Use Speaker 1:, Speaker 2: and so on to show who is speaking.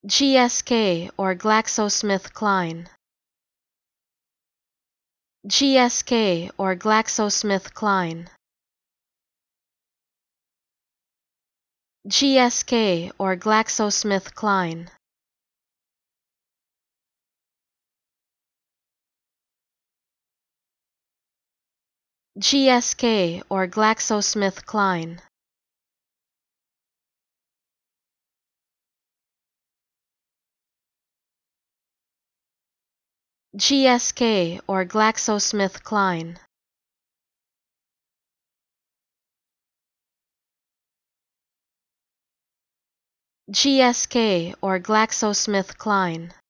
Speaker 1: GSK or GlaxoSmithKline. GSK or GlaxoSmithKline. GSK or GlaxoSmithKline. GSK or GlaxoSmithKline. GSK or GlaxoSmithKline. GSK or GlaxoSmithKline.